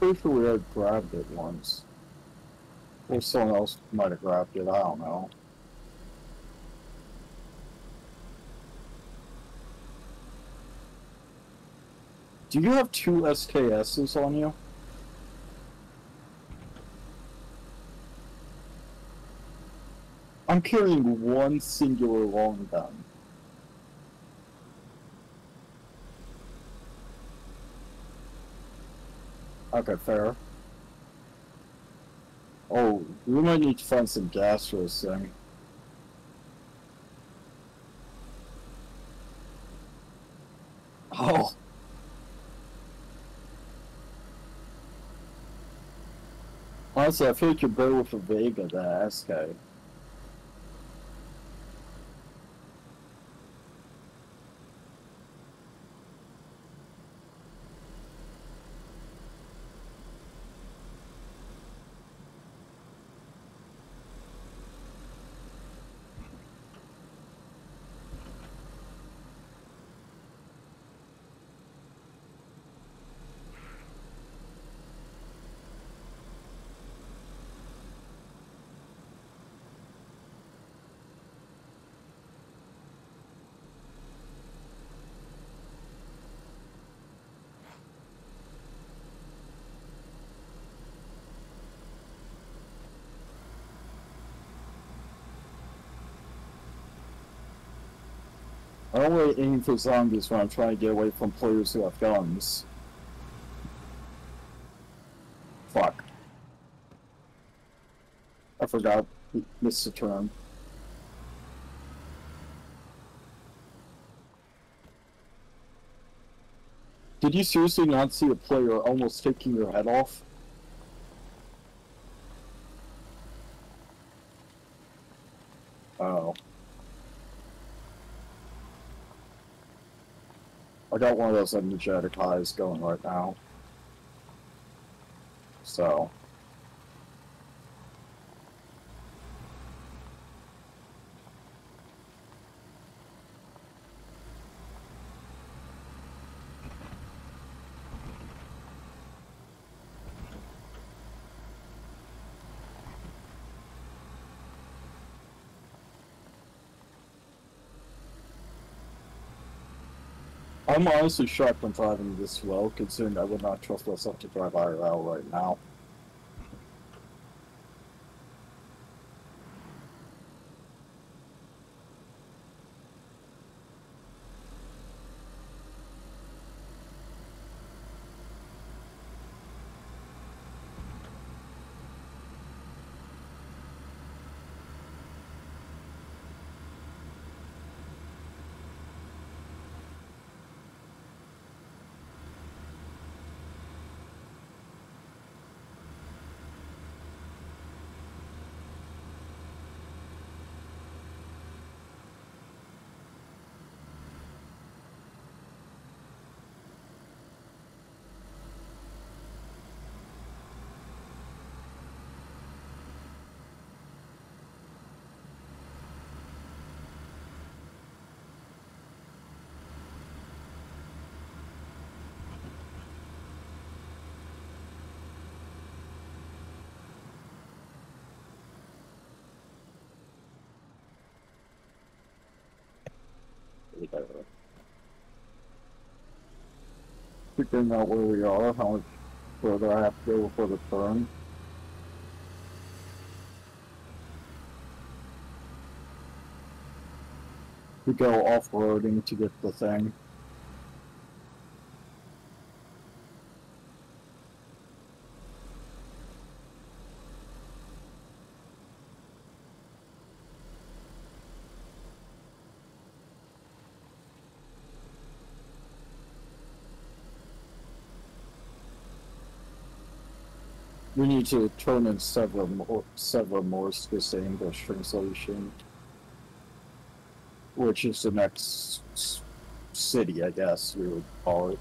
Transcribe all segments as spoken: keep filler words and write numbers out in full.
pretty sure we had grabbed it once. Or someone else might have grabbed it, I don't know. Do you have two S K Ss on you? I'm carrying one singular long gun. Okay, fair. Oh, we might need to find some gas for this thing. Oh. Honestly, I feel like you're better with a Vega than an S K. I don't really aim for zombies when I'm trying to get away from players who have guns. Fuck. I forgot. Missed a turn. Did you seriously not see a player almost taking your head off? Oh. I got one of those energetic highs going right now. So. I'm honestly shocked I'm driving this well, considering I would not trust myself to drive I R L right now. Figuring out where we are, how much further I have to go before the turn. We go off-roading to get the thing. We need to turn in several more, several more to this English translation, which is the next city, I guess we would call it.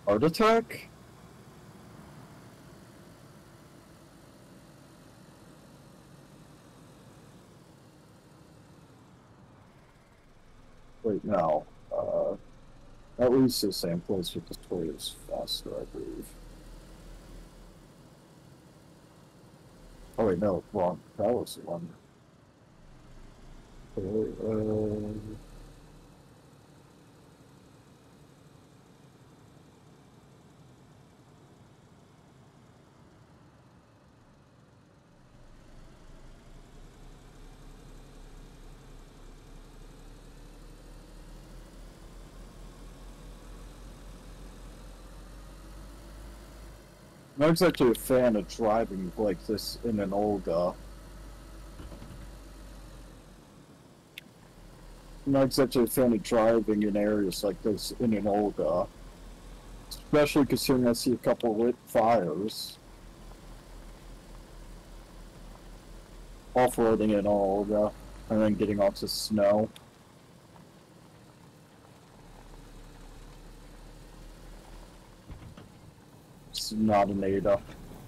Heart attack? Wait, no. Uh, at least the same place with the toy is faster, I believe. Oh wait, no, wrong. That was the one. Okay, uh... I'm not exactly a fan of driving like this in an Olga. I'm not exactly a fan of driving in areas like this in an Olga. Especially considering I see a couple lit fires. Off-roading in Olga, and then getting onto snow. It's not an Ada.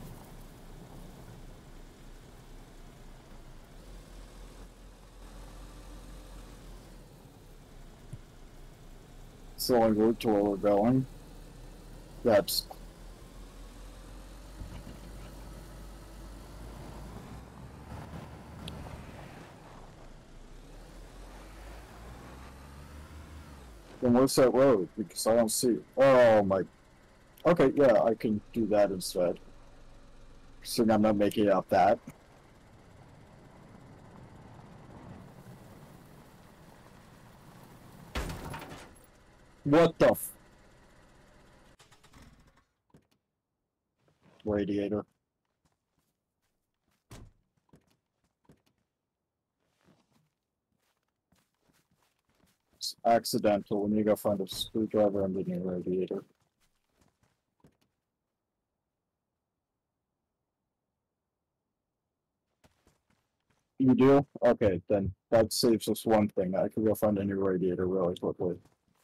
It's the only route to where we're going. That's... Then where's that road? Because I don't see it. Oh my... Okay, yeah, I can do that instead. So I'm not making up that. What the f... Radiator. It's accidental. We need to go find a screwdriver under the radiator. You do? Okay, then that saves us one thing. I can go find a new radiator really quickly.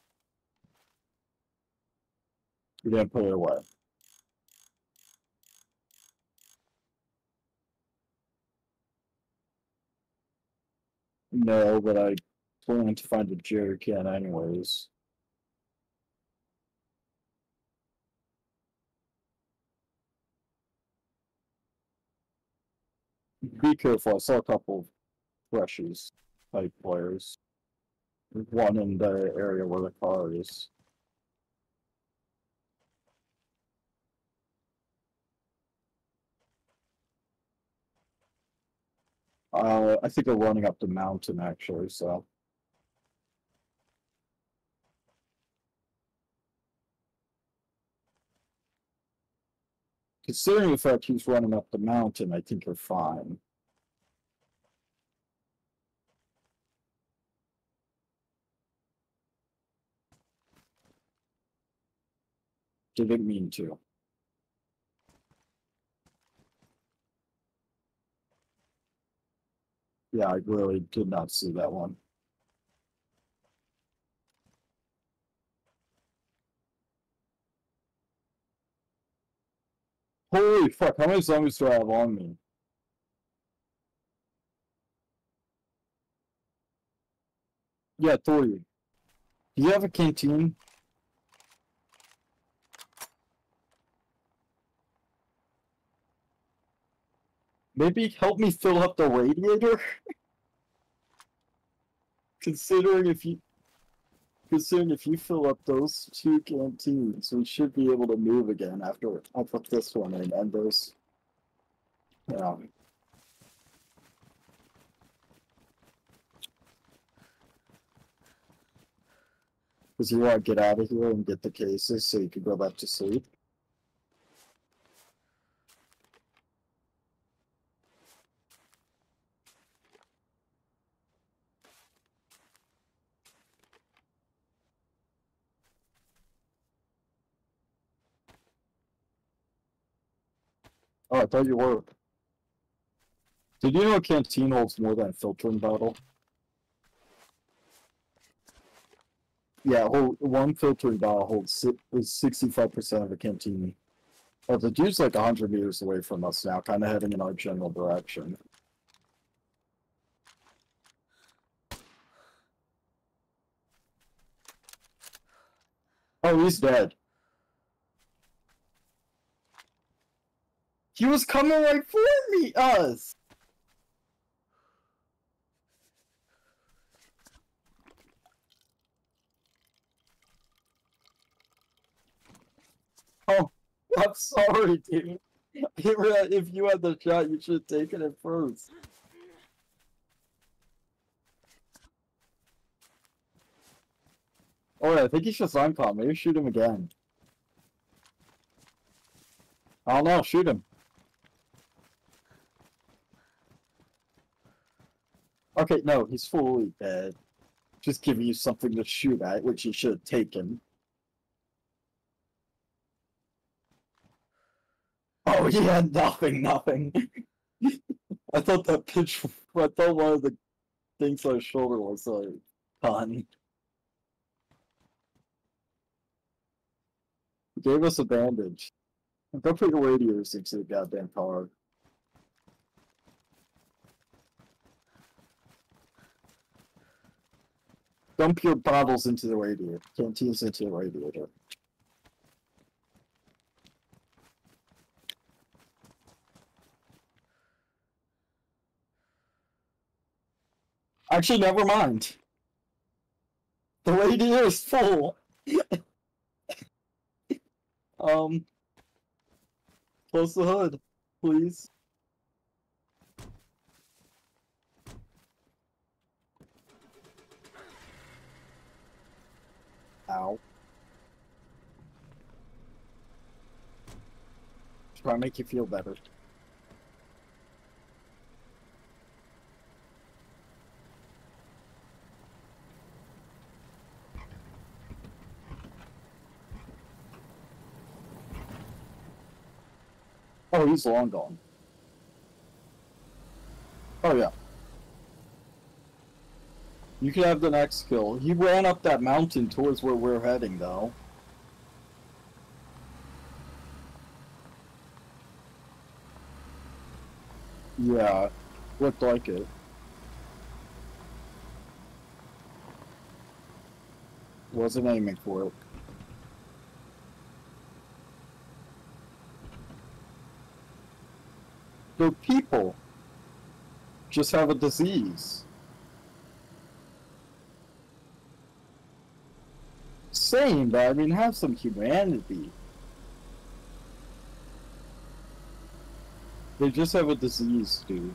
You didn't put it away. No, but I plan to find a jerry can anyways. Be careful, I saw a couple of freshies type players. One in the area where the car is. Uh, I think they're running up the mountain actually, so. Considering the fact he's running up the mountain, I think you're fine. Didn't mean to. Yeah, I really did not see that one. Holy fuck, how many zombies do I have on me? Yeah, three. Do you have a canteen? Maybe help me fill up the radiator? Considering if you... Considering if you fill up those two canteens, we should be able to move again after I put this one in and those. Yeah. Because you want to get out of here and get the cases so you can go back to sleep. Oh, I thought you were. Did you know a canteen holds more than a filtering bottle? Yeah, hold, one filtering vial holds si- is sixty-five percent of a canteen. Well, the dude's like one hundred meters away from us now, kind of heading in our general direction. Oh, he's dead. He was coming right for me, us! Oh, I'm sorry, dude. If you had the shot, you should have taken it first. Oh, yeah, I think he's just on call. Maybe shoot him again. I don't know, shoot him. Okay, no, he's fully dead. Just giving you something to shoot at, which you should have taken. Oh, he had nothing, nothing. I thought that pitch, I thought one of the things on his shoulder was like, gone. He gave us a bandage. Go put your radiators into the goddamn car. Dump your bottles into the radiator. Canteens into the radiator. Actually, never mind. The radiator is full. um, close the hood, please. Ow. Try to make you feel better. Oh, he's long gone. Oh, yeah. You can have the next kill. He ran up that mountain towards where we're heading, though. Yeah, looked like it. Wasn't aiming for it. The people just have a disease. Same, but I mean, have some humanity. They just have a disease, dude.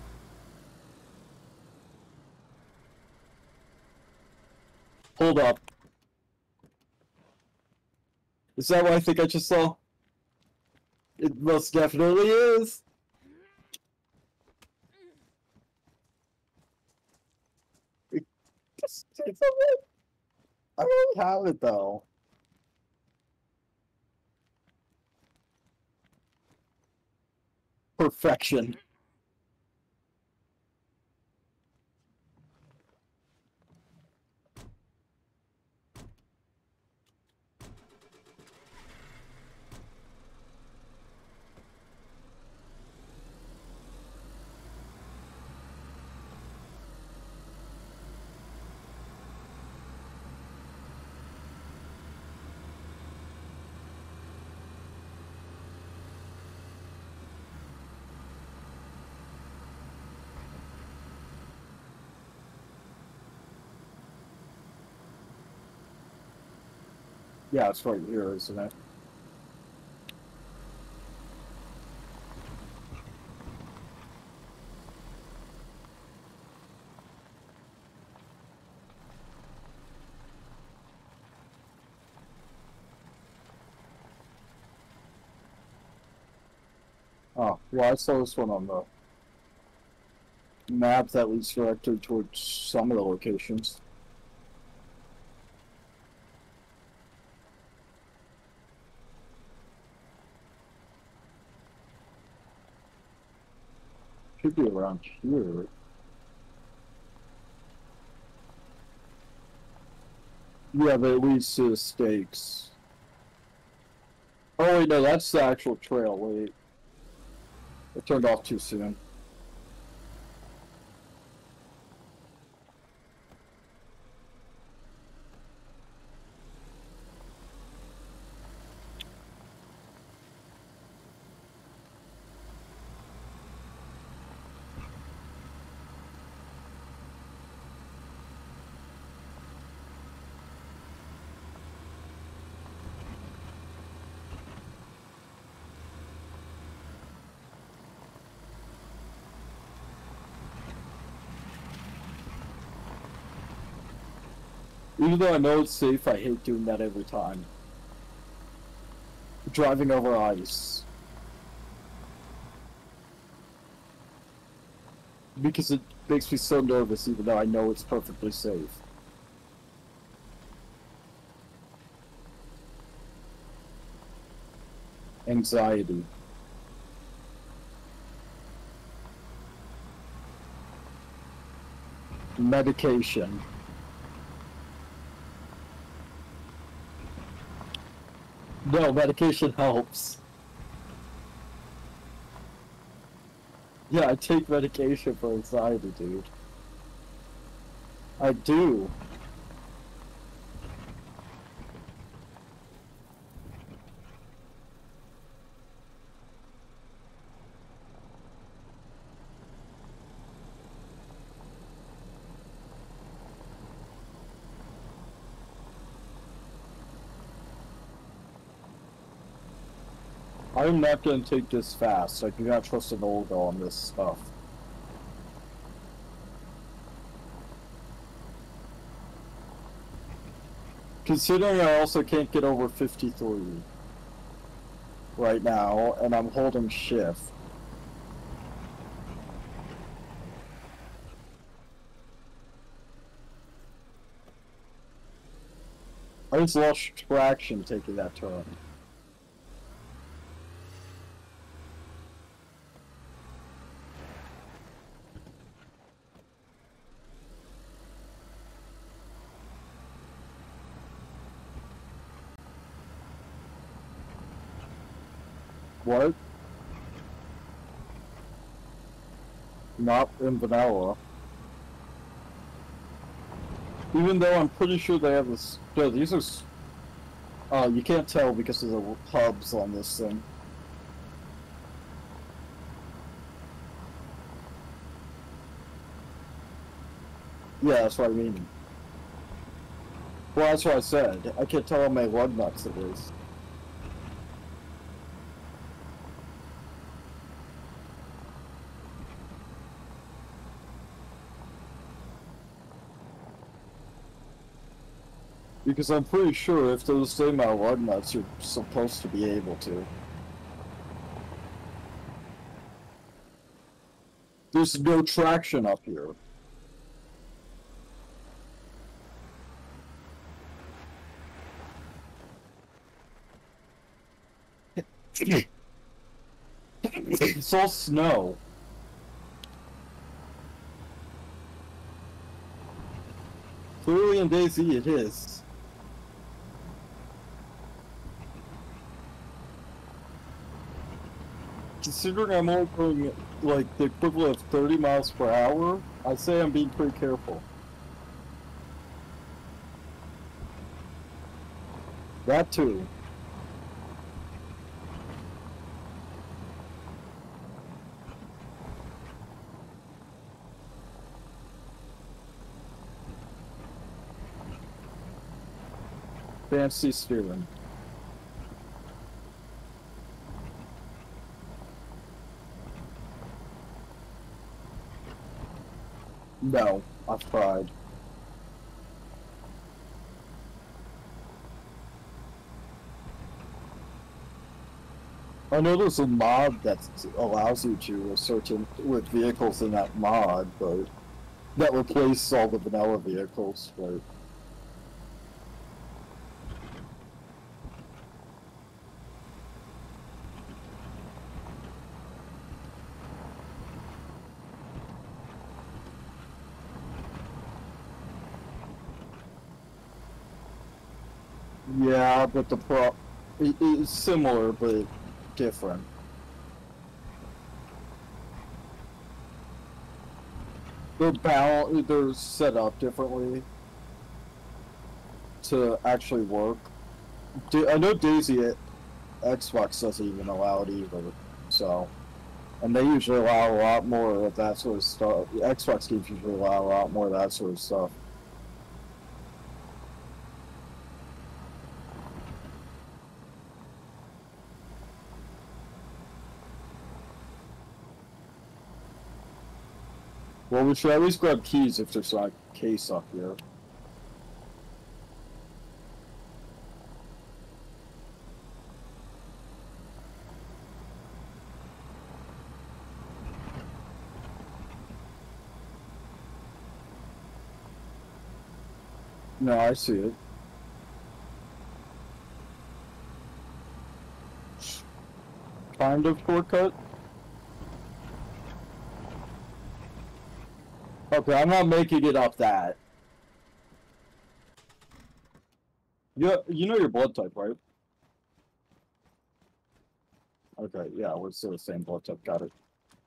Hold up. Is that what I think I just saw? It most definitely is. It just takes a bit. I don't have it though. Perfection. Yeah, it's right here, isn't it? Oh, well, I saw this one on the map that leads directly towards some of the locations. Should be around here. Yeah, but it leads to the stakes. Oh wait, no, that's the actual trail. Wait, it turned off too soon. Even though I know it's safe, I hate doing that every time. Driving over ice. Because it makes me so nervous even though I know it's perfectly safe. Anxiety. Medication. No, medication helps. Yeah, I take medication for anxiety, dude. I do. I'm not gonna take this fast. Like, you gotta trust an old girl on this stuff. Considering I also can't get over fifty-three right now, and I'm holding shift. I just lost traction taking that turn. What? Not in vanilla. Even though I'm pretty sure they have this. No, these are. Uh, you can't tell because of the hubs on this thing. Yeah, that's what I mean. Well, that's what I said. I can't tell how many lug nuts it is. Because I'm pretty sure if those same amount of lug nuts, you're supposed to be able to. There's no traction up here. It's all snow. Clearly in DayZ it is. Considering I'm only going like the equivalent of thirty miles per hour, I'd say I'm being pretty careful. That too. Fancy steering. No, I've tried. I know there's a mod that allows you to certain with vehicles in that mod, but that replaces all the vanilla vehicles, but Yeah, but the pro it is similar but different. They're bal they're set up differently to actually work. Da I know Daisy at Xbox doesn't even allow it either, so. And they usually allow a lot more of that sort of stuff. The Xbox games usually allow a lot more of that sort of stuff. Well, we should at least grab keys if there's not a case up here. No, I see it. Kind of shortcut. Okay, I'm not making it up that. Yeah, you know your blood type, right? Okay, yeah, we're still the same blood type. Got it.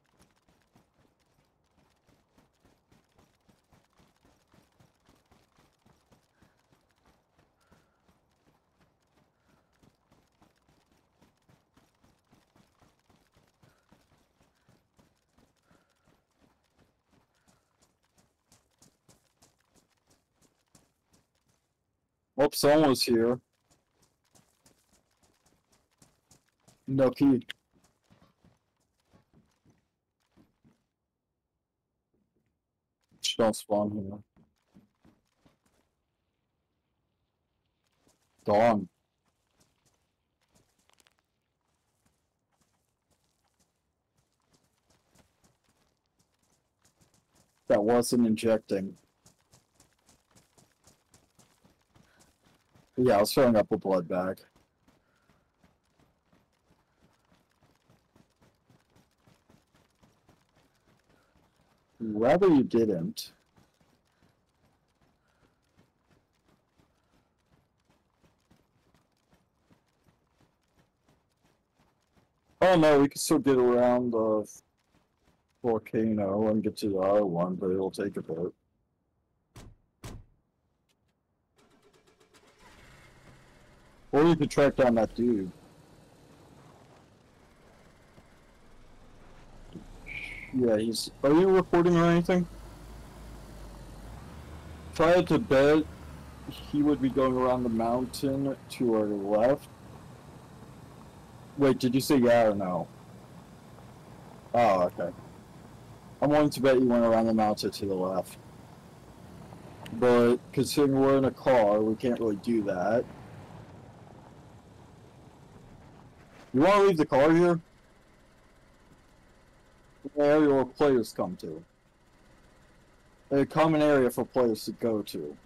Oh, someone was here. No key. Just don't spawn here. Gone. That wasn't injecting. Yeah, I was filling up a blood bag. Rather you didn't. Oh no, we can still get around the volcano and get to the other one, but it'll take a bit. Or you could track down that dude. Yeah, he's... Are you recording or anything? If I had to bet, he would be going around the mountain to our left. Wait, did you say yeah or no? Oh, okay. I'm willing to bet you went around the mountain to the left. But considering we're in a car, we can't really do that. You want to leave the car here? The area where players come to. A common area for players to go to.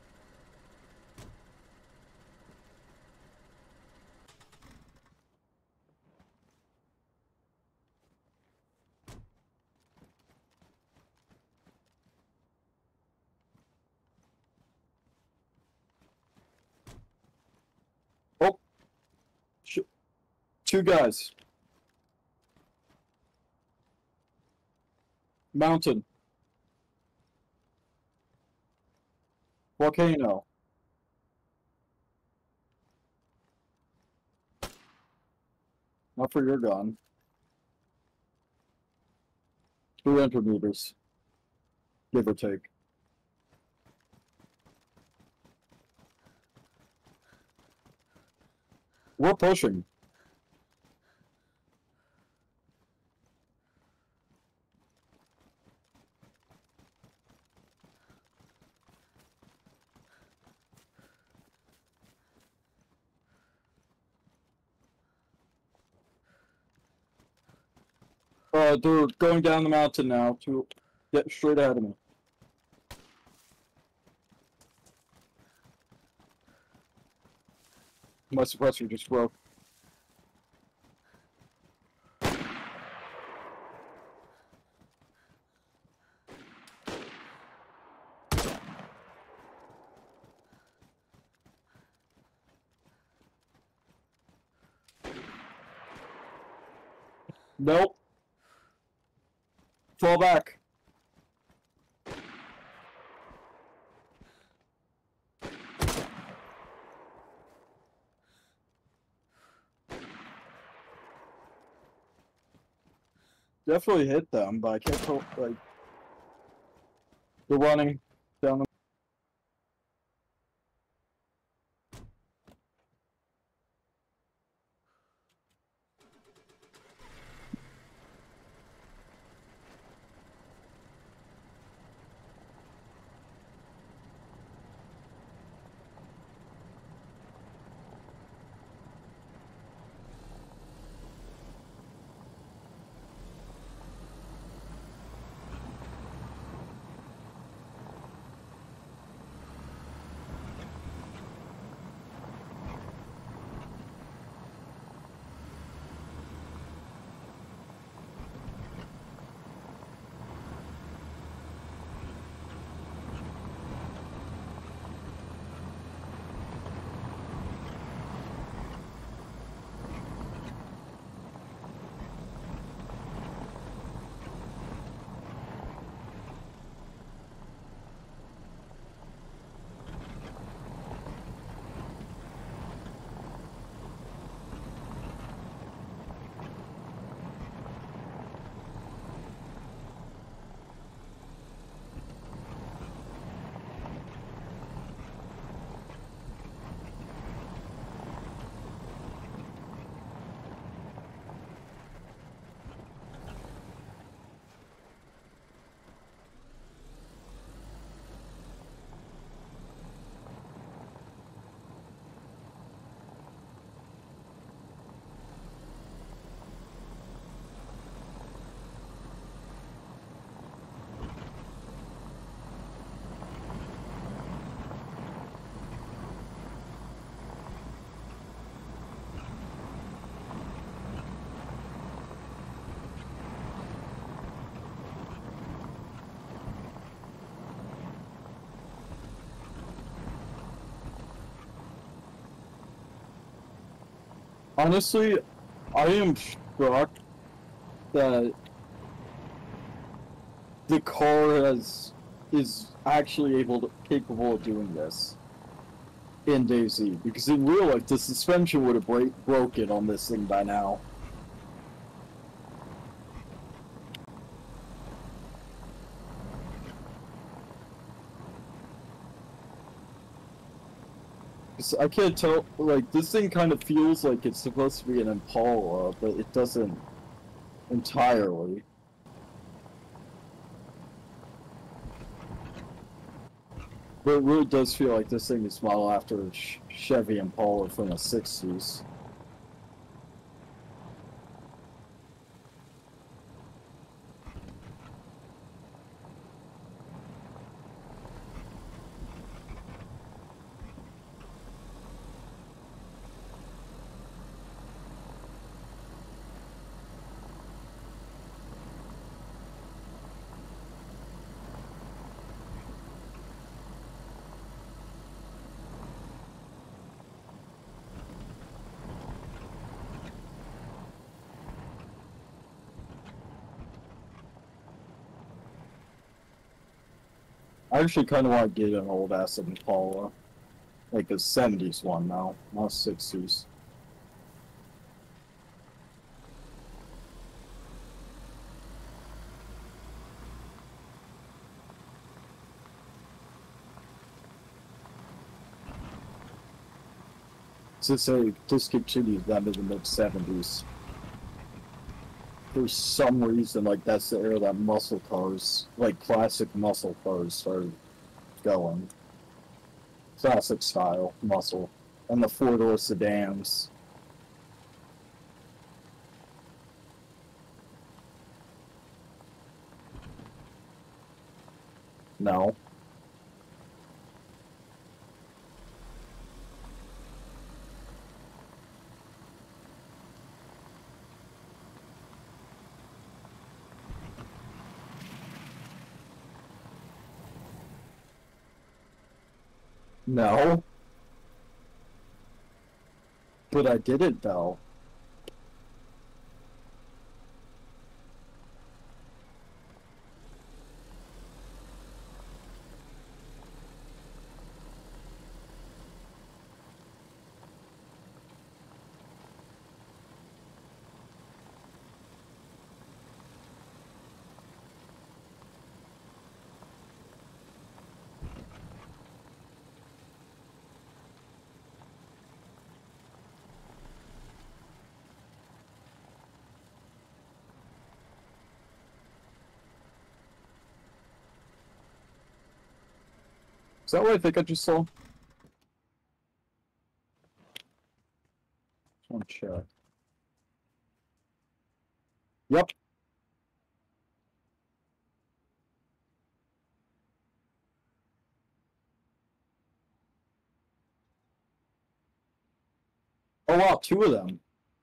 Oh! Sh two guys. Mountain. Volcano. Not for your gun. three hundred meters. Give or take. We're pushing. Uh, they're going down the mountain now to get straight ahead of me. My suppressor just broke. Nope. Fall back. Definitely hit them, but I can't tell, like, they're running down the... Honestly, I am shocked that the car has is actually able to capable of doing this in DayZ, because in real life the suspension would have break, broken on this thing by now. I can't tell, like, this thing kind of feels like it's supposed to be an Impala, but it doesn't entirely. But it really does feel like this thing is modeled after a Chevy Impala from the sixties. I actually kind of want to get an old ass Impala, like a seventies one now, not sixties. To say discontinued them in the mid seventies. For some reason, like, that's the era that muscle cars, like classic muscle cars, started going. Classic style muscle. And the four-door sedans. No. No. But I didn't, though. Is that what I think I just saw? Just want to check. Yep. Oh wow, two of them.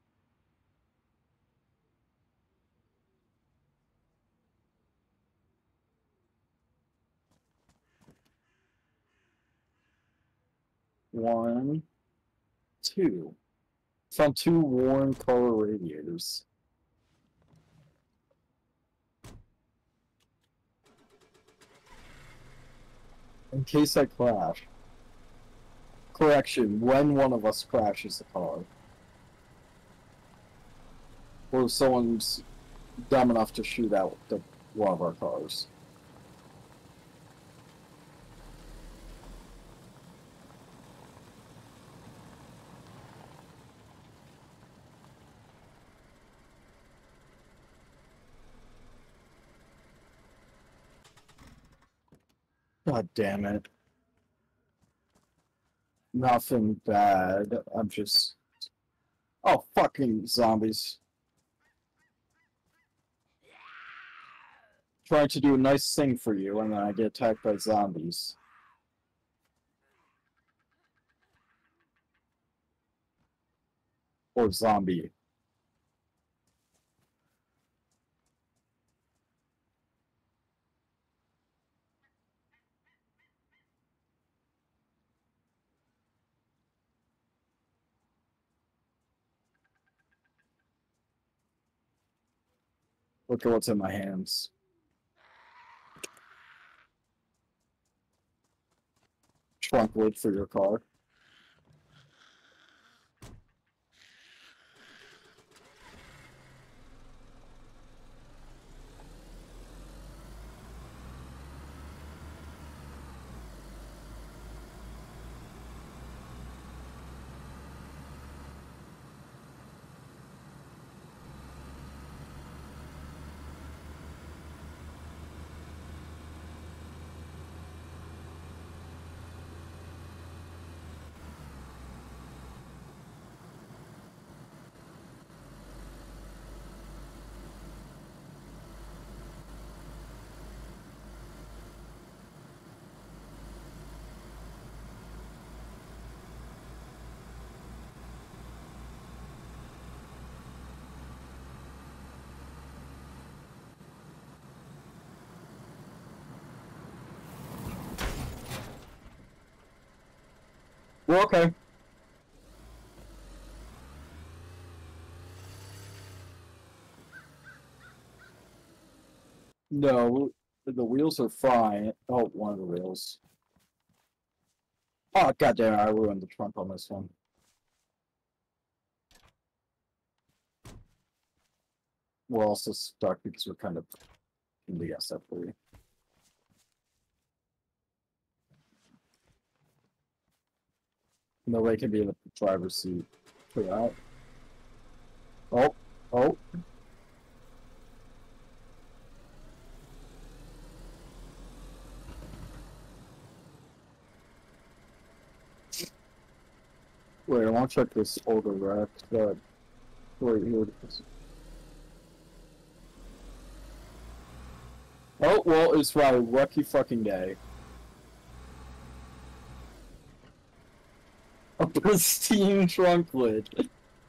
One, two. Found two worn car radiators. In case I crash. Correction, when one of us crashes the car. Or someone's dumb enough to shoot out the, one of our cars. God damn it. Nothing bad. I'm just... Oh, fucking zombies. Trying to do a nice thing for you, and then I get attacked by zombies. Or zombie. Look at what's in my hands. Trunk lid for your car. Well, okay. No, the wheels are fine. Oh, one of the wheels. Oh, goddamn, I ruined the trunk on this one. We're also stuck because we're kind of in the S F three. Nobody can be in the driver's seat for that. Oh, oh. Wait, I want to check this older wreck. That wait, here it is. Oh, well, it's right. Lucky fucking day. A pristine trunk lid.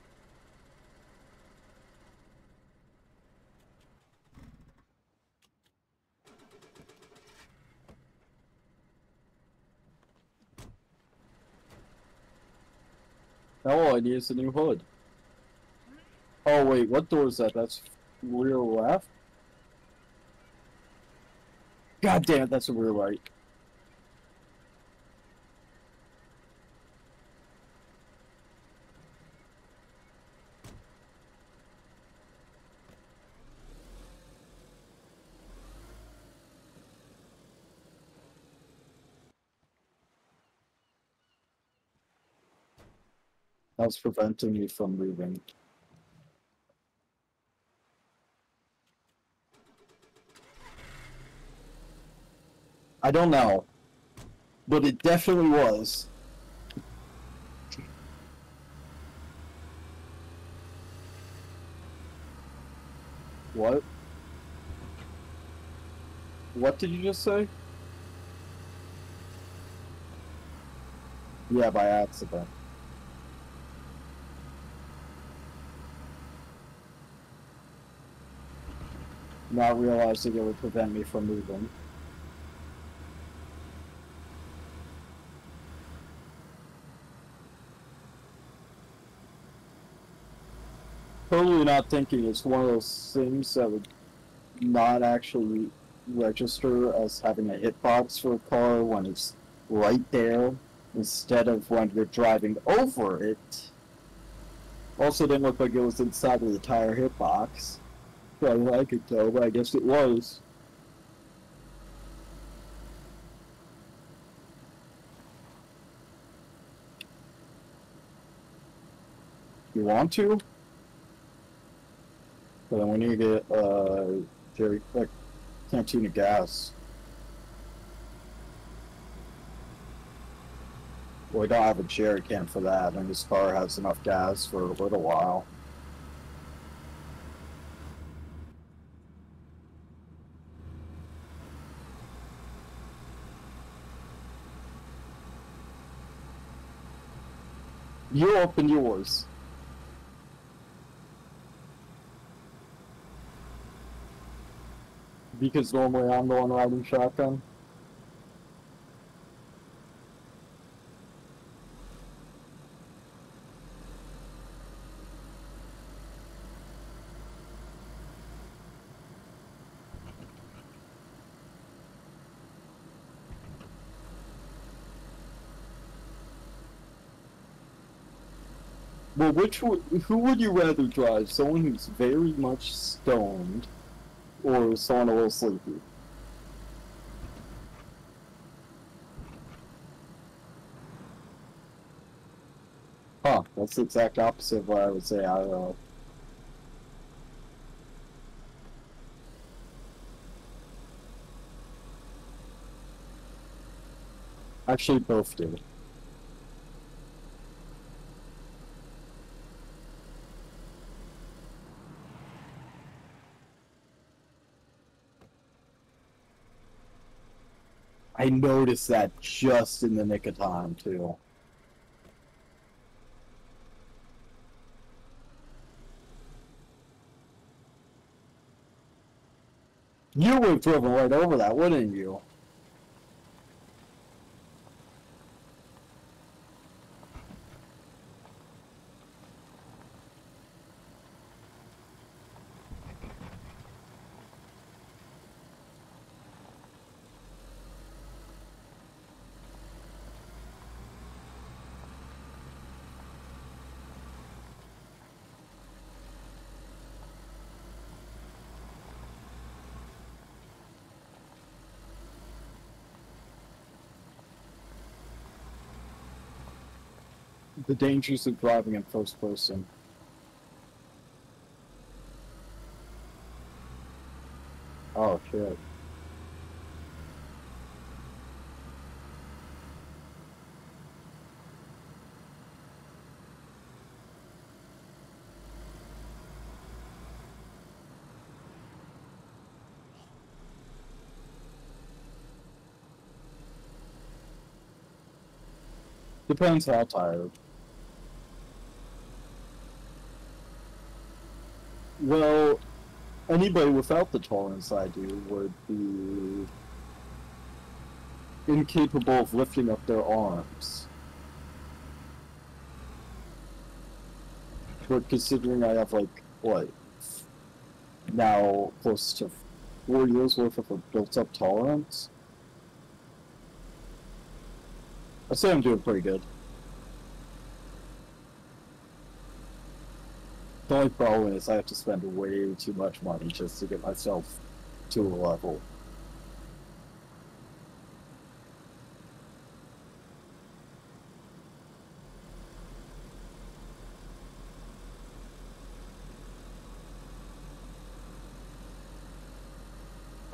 Now all I need is a new hood. Oh wait, what door is that? That's rear left? God damn it, that's a rear right. That's preventing me from moving. I don't know. But it definitely was. What? What did you just say? Yeah, by accident. Not realizing it would prevent me from moving. Totally not thinking it's one of those things that would not actually register as having a hitbox for a car when it's right there instead of when you're driving over it. Also didn't look like it was inside of the tire hitbox. I like it though, but I guess it was. You want to? But then we need to get uh Jerry like canteen of gas. Well, we don't have a jerry can for that, and this car has enough gas for a little while. You open yours. Because normally I'm the one riding shotgun. Well, which would, who would you rather drive? Someone who's very much stoned, or someone a little sleepy? Huh, that's the exact opposite of what I would say. I don't know. Actually, both do. I noticed that just in the nick of time, too. You would have driven right over that, wouldn't you? The dangers of driving in first person. Oh, shit. Depends how tired. Well, anybody without the tolerance I do would be incapable of lifting up their arms. But considering I have, like, what, now close to four years worth of a built-up tolerance, I'd say I'm doing pretty good. The only problem is I have to spend way too much money just to get myself to a level.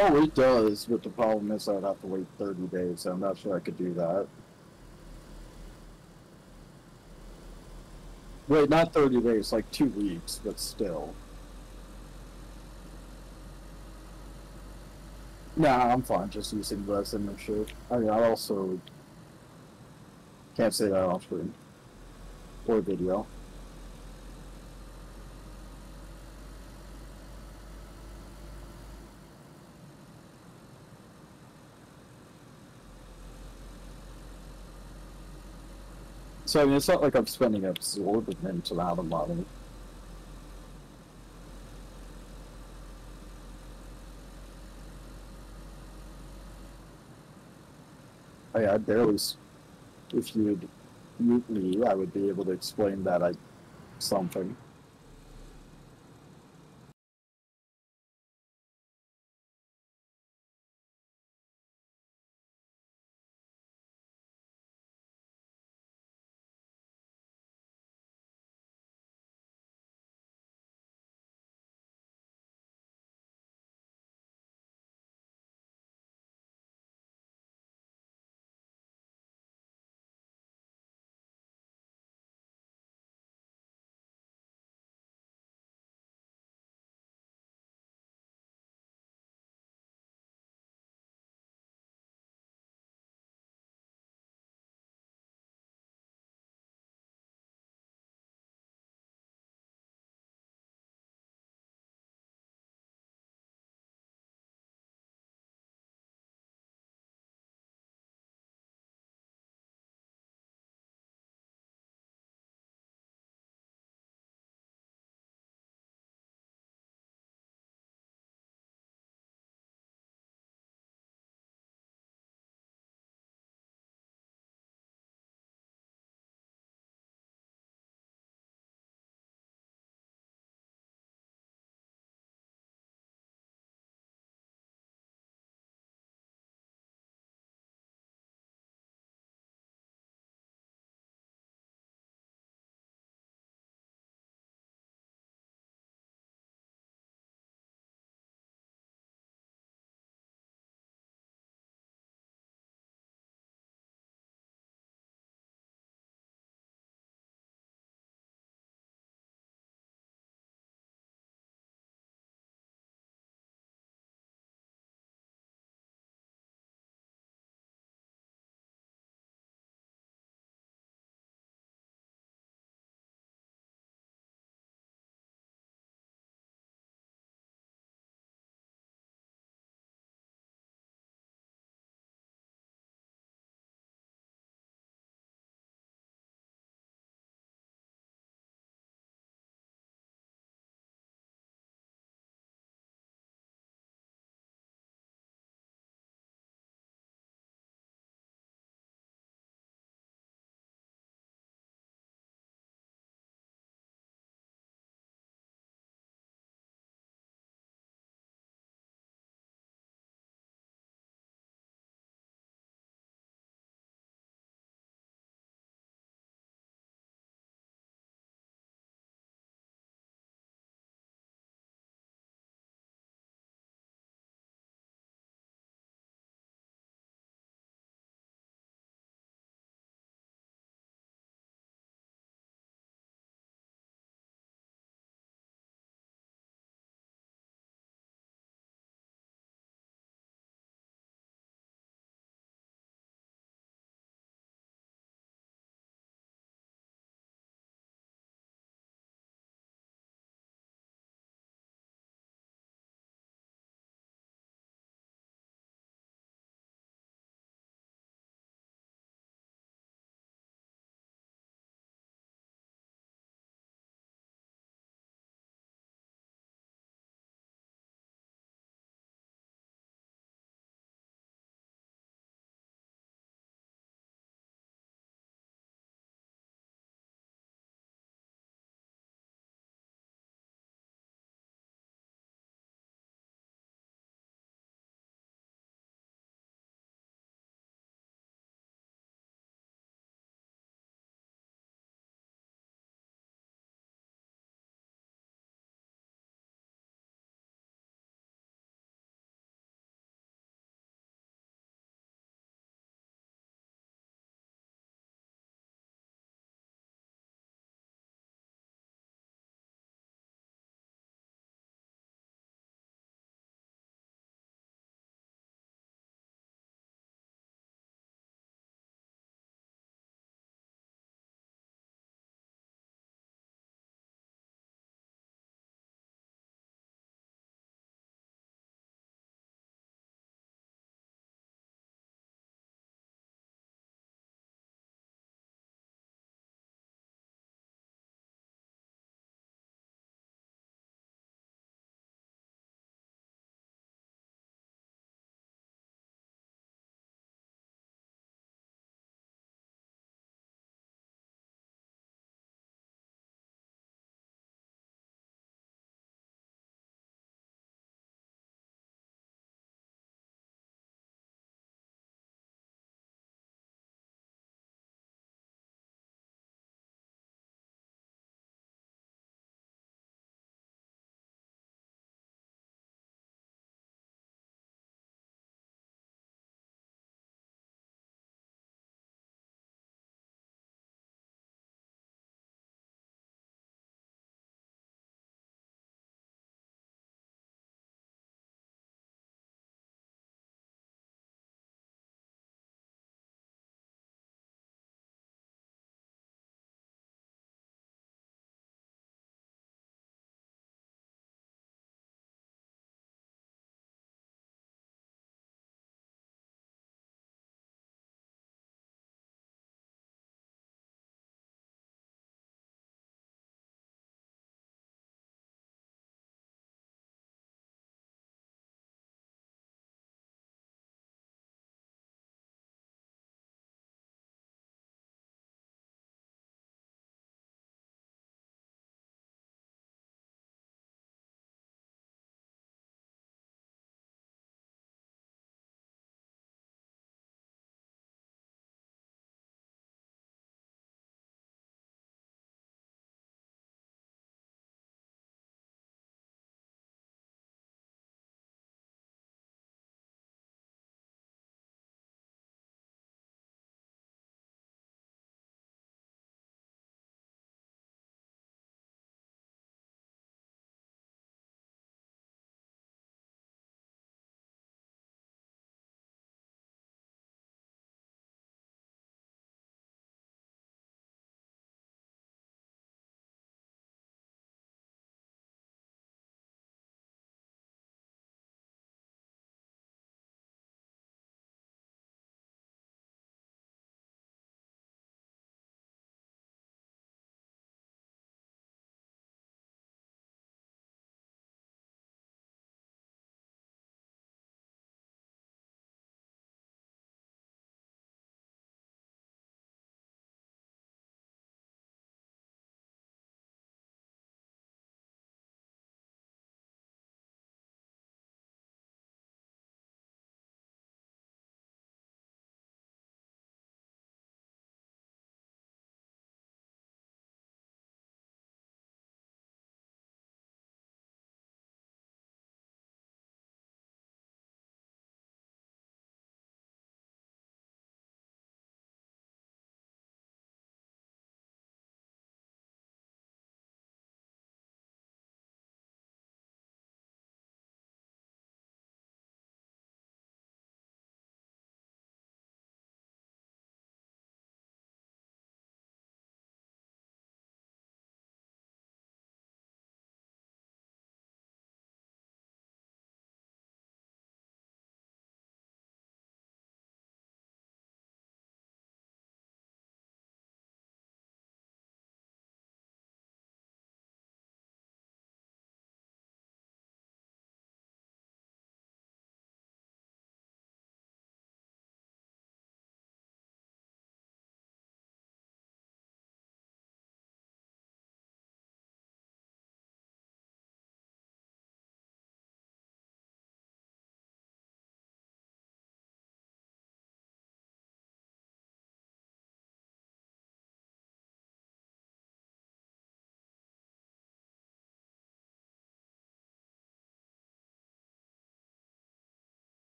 Oh, it does, but the problem is I'd have to wait thirty days, so I'm not sure I could do that. Wait, not thirty days, like two weeks, but still. Nah, I'm fine just using resin and shit. I mean, I also can't say that on screen or video. So, I mean, it's not like I'm spending an absorbent amount of money. I, I barely, if you would mute me, I would be able to explain that I something.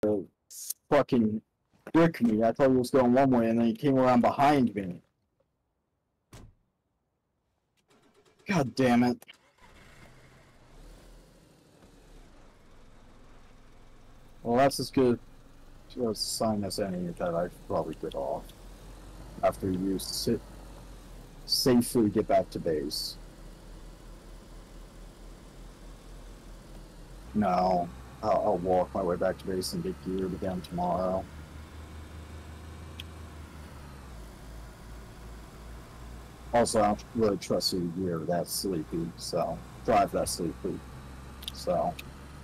fucking trick me. I thought he was going one way, and then he came around behind me. God damn it. Well, that's as good a sign as any that I probably get off. After you sit safely get back to base. No, I'll, I'll walk my way back to base and get geared again tomorrow. Also, I don't really trust the gear that sleepy, so drive that sleepy. So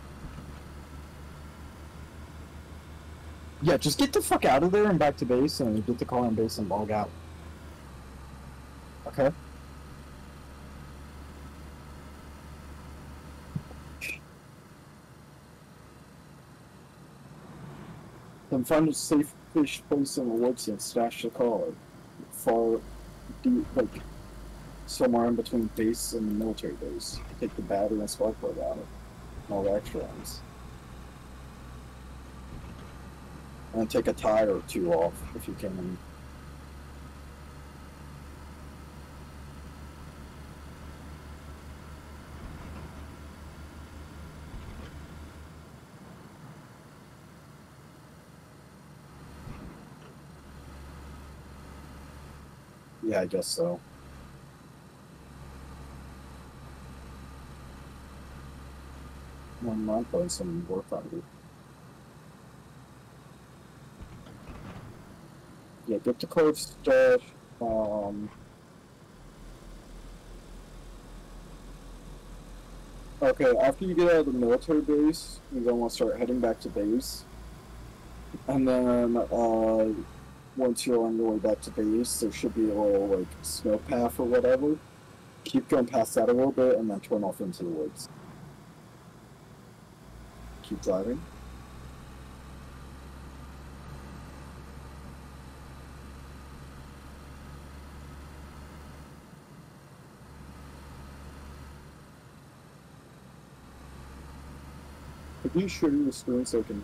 yeah, just get the fuck out of there and back to base, and get the car on base and log out. Okay. Then find a safe place in the woods and stash the car far deep, like somewhere in between base and the military base. Take the battery and spark plug out, and all the extra ones. And take a tire or two off if you can. Yeah, I guess so. One month on some work on it. Yeah, get the code stash. Um, okay, after you get out of the military base, you're gonna want to start heading back to base. And then, uh, once you're on your way back to base, there should be a little, like, snow path or whatever. Keep going past that a little bit, and then turn off into the woods. Keep driving. Could you share the screen so I can...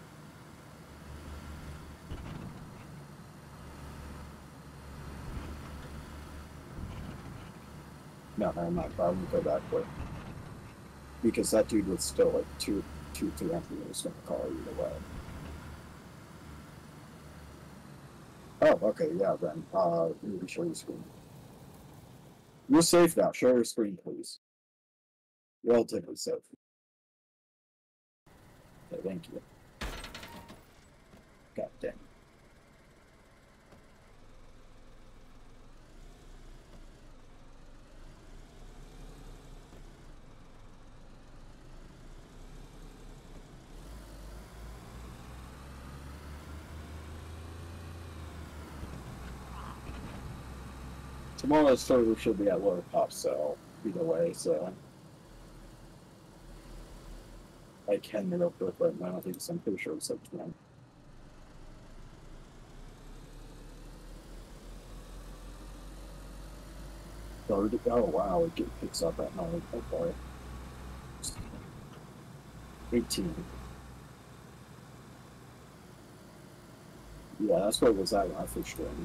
No, no, I'm not. I won't go back quick. Because that dude was still like two, two, three hundred meters from the car either way. Oh, okay, yeah, then. Uh, maybe share your screen. You're safe now. Share your screen, please. Relatively safe. Okay, thank you. God damn. Tomorrow's server should be at lower pop cell either way, so I can real quick right now. I think I'm pretty sure it's like ten. Oh wow, it get, picks up at night. Okay. eighteen. Yeah, that's what it was at when I first joined.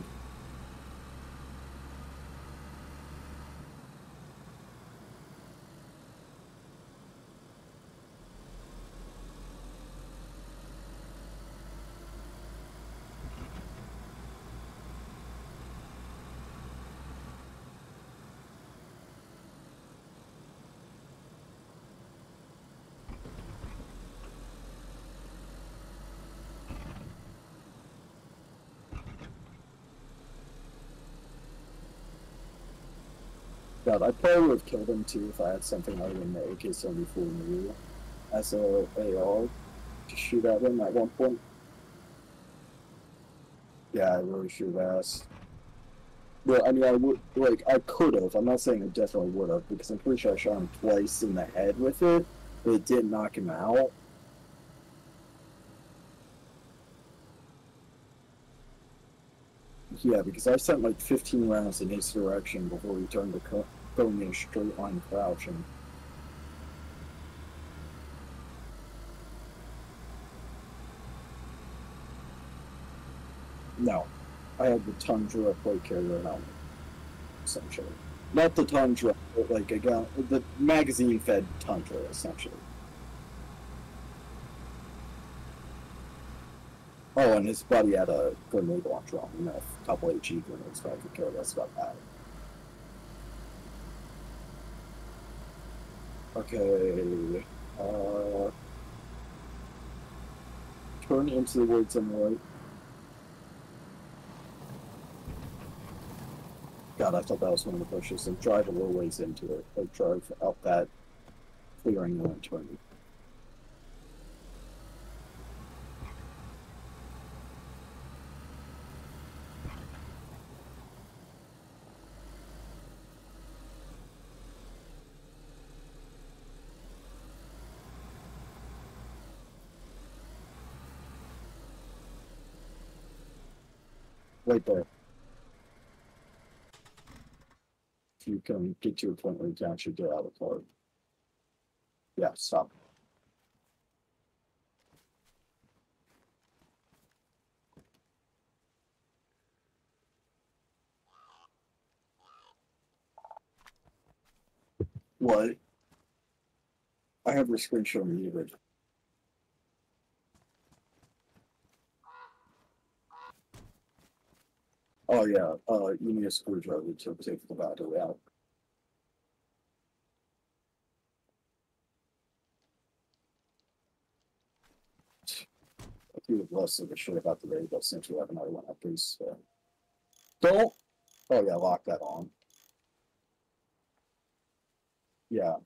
God, I probably would have killed him too if I had something other than the A K seventy-four new as a A R to shoot at him at one point. Yeah, I really should have asked. Well, I mean, I would, like, I could have. I'm not saying I definitely would have, because I'm pretty sure I shot him twice in the head with it, but it didn't knock him out. Yeah, because I sent like fifteen rounds in his direction before he turned to going in a straight line crouching. No, I have the Tundra plate carrier helmet, essentially. Not the Tundra, but like again, the magazine-fed Tundra, essentially. Oh, and his buddy had a grenade launcher on him, a couple H E grenades, so I could care less about that. Okay. Uh, turn into the woods on the right. God, I thought that was one of the bushes. And drive a little ways into it. Like drive out that clearing and then turn. Right there. If you can get to a point where you can actually get out of the car. Yeah, stop. What? I have your screen showing me, but oh yeah, uh, you need a screwdriver to take the battery out. I think less of a shit about the radio since we have another one at least. So. Don't. Oh yeah, lock that on. Yeah.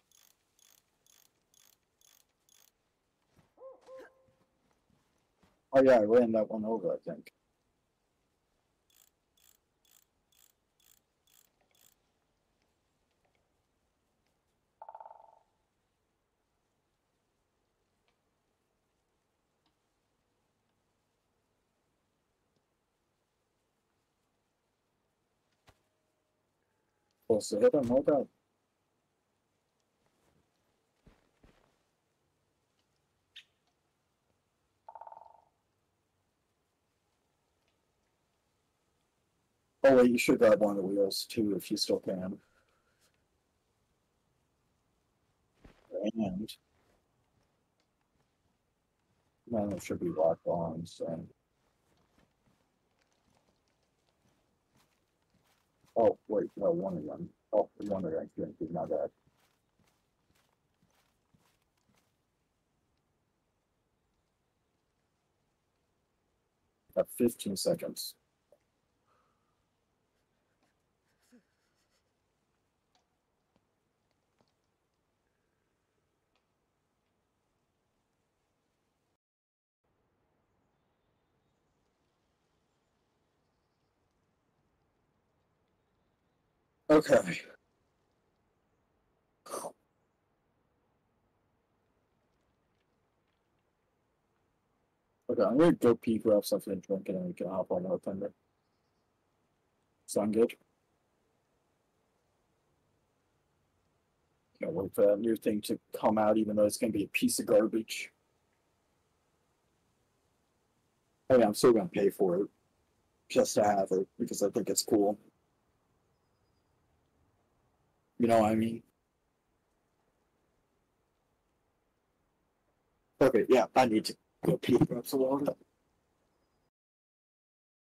Oh yeah, I ran that one over, I think. Close to hit him, hold on. Oh wait, you should grab one of the wheels too if you still can. And none of them should be locked on, so. Oh wait, no, one of them. Oh, one of them can't be not that. Got fifteen seconds. Okay. Okay, I'm gonna go pee, grab something to drink, and then we can hop on our thunder. Sound good? Can't wait for that new thing to come out, even though it's gonna be a piece of garbage. Oh yeah, I'm still gonna pay for it just to have it because I think it's cool. You know what I mean? Okay, yeah, I need to go pee, grab some water.